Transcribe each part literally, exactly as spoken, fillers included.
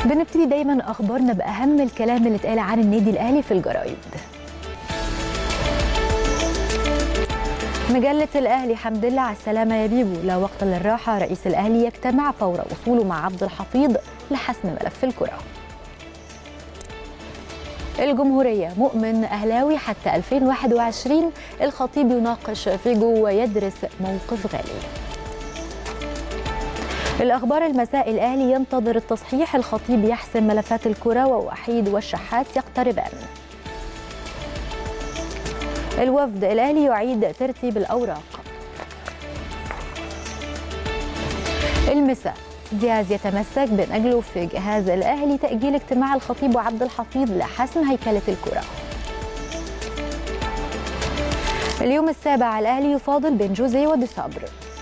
بنبتدي دايما اخبارنا باهم الكلام اللي اتقال عن النادي الاهلي في الجرايد. مجلة الأهلي حمد لله على السلامة يا بيبو، لا وقت للراحة، رئيس الأهلي يجتمع فور وصوله مع عبد الحفيظ لحسم ملف الكرة. الجمهورية مؤمن أهلاوي حتى ألفين وواحد وعشرين، الخطيب يناقش فيجو ويدرس موقف غالي. الأخبار المساء الأهلي ينتظر التصحيح، الخطيب يحسم ملفات الكرة ووحيد والشحات يقتربان. الوفد الأهلي يعيد ترتيب الأوراق. المساء دياز يتمسك بنجله في جهاز الأهلي، تأجيل اجتماع الخطيب وعبد الحفيظ لحسم هيكلة الكرة. اليوم السابع الأهلي يفاضل بين جوزيه وديسابر.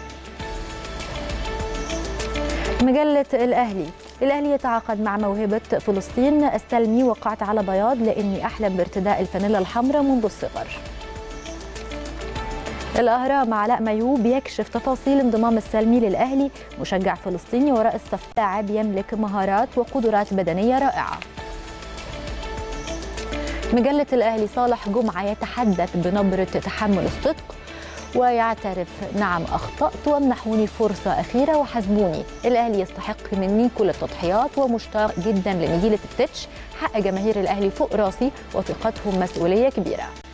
مجلة الأهلي الأهلي يتعاقد مع موهبة فلسطين، السلمي وقعت على بياض لأني أحلم بارتداء الفانيلا الحمراء منذ الصغر. الأهرام علاء ميوب يكشف تفاصيل انضمام السلمي للأهلي، مشجع فلسطيني وراء الصف، لاعب يملك مهارات وقدرات بدنية رائعة. مجلة الأهلي صالح جمعة يتحدث بنبرة تحمل الصدق ويعترف نعم أخطأت وامنحوني فرصة أخيرة وحسبوني، الأهلي يستحق مني كل التضحيات ومشتاق جدا لنجيلة التتش، حق جماهير الأهلي فوق راسي وثقتهم مسؤولية كبيرة.